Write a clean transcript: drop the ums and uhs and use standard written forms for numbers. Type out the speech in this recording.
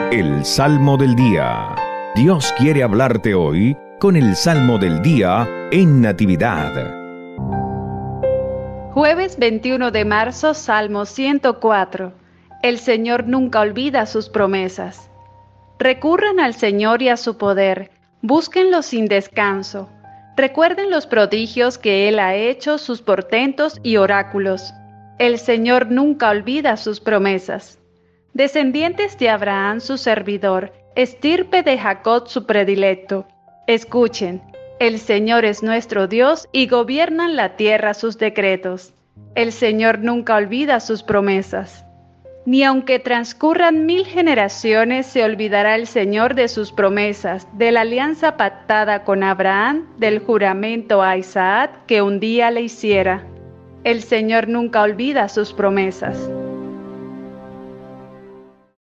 El Salmo del Día. Dios quiere hablarte hoy con el Salmo del Día en Natividad. Jueves 21 de marzo, Salmo 104. El Señor nunca olvida sus promesas. Recurran al Señor y a su poder, búsquenlo sin descanso. Recuerden los prodigios que Él ha hecho, sus portentos y oráculos. El Señor nunca olvida sus promesas. Descendientes de Abraham su servidor, estirpe de Jacob su predilecto. Escuchen, el Señor es nuestro Dios y gobiernan la tierra sus decretos. El Señor nunca olvida sus promesas. Ni aunque transcurran 1000 generaciones, se olvidará el Señor de sus promesas, de la alianza pactada con Abraham, del juramento a Isaac que un día le hiciera. El Señor nunca olvida sus promesas.